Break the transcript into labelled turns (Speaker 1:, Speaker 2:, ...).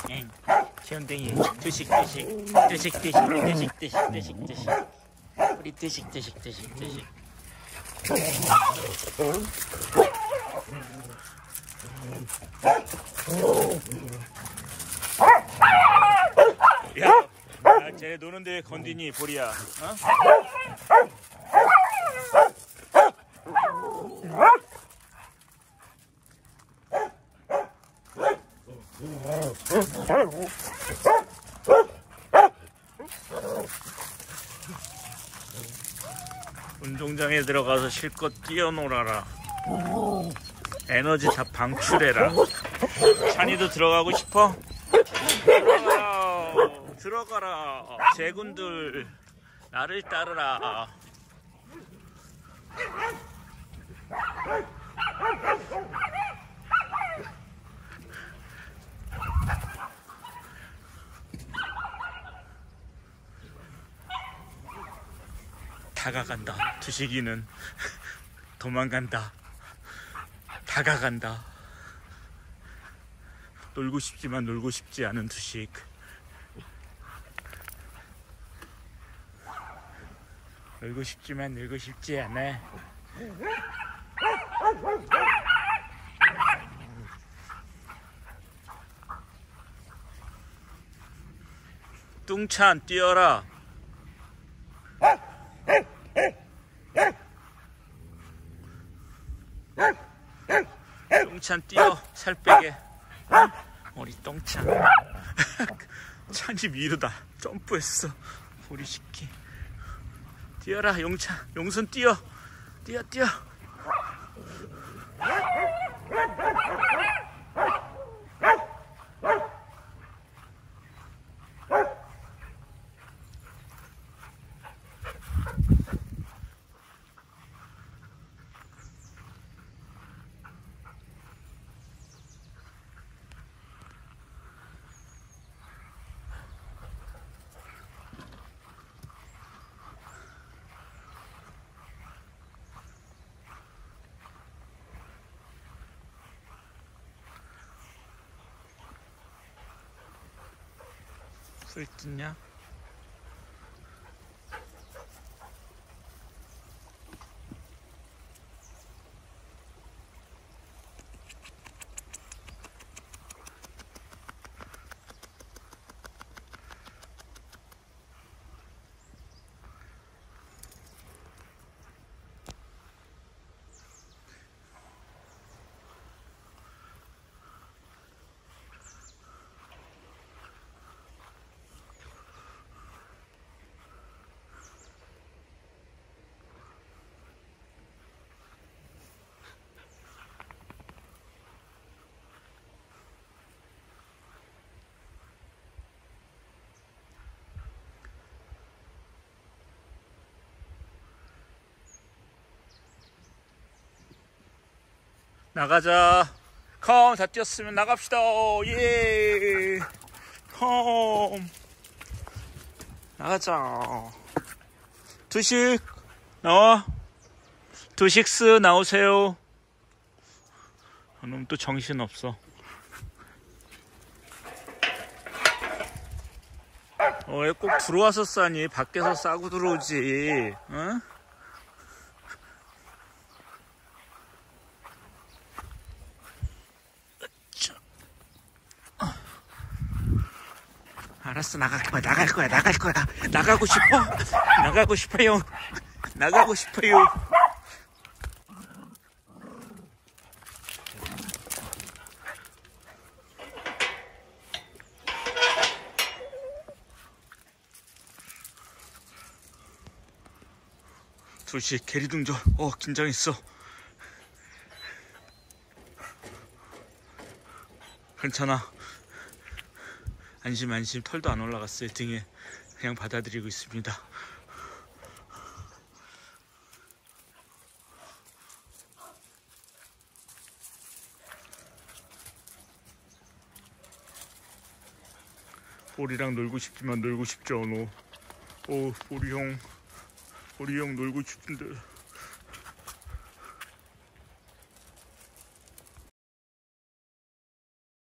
Speaker 1: 엥. 시원댕이 드식 우리 드식. 야, 쟤네 노는데 건디니 보리야. 어? 운동장에 들어가서 실컷 뛰어놀아라. 에너지 다 방출해라. 찬이도 들어가고 싶어? 들어가라. 제군들 나를 따르라. 다가간다. 두식이는 도망간다. 다가간다. 놀고 싶지만 놀고 싶지 않은 두식. 놀고 싶지만 놀고 싶지 않아. 뚱찬 뛰어라. 똥찬 뛰어. 살 빼게. 응? 우리 똥찬. 찬이 위로 다 점프했어. 우리 새끼. 뛰어라 용찬. 용순 뛰어. 뛰어. 풀 뜯냐? 나가자. 컴. 다 뛰었으면 나갑시다. 예. 컴. 나가자. 두식 나와. 두식스 나오세요. 놈 또 정신없어. 왜 꼭 들어와서 싸니? 밖에서 싸고 들어오지. 응? 알았어. 나갈 거야. 나가고 싶어요. 두식 게리둥절. 긴장했어. 괜찮아. 안심. 털도 안 올라갔어요. 등에. 그냥 받아들이고 있습니다. 보리랑 놀고 싶지만 놀고 싶지 않아. 보리 형 놀고 싶은데.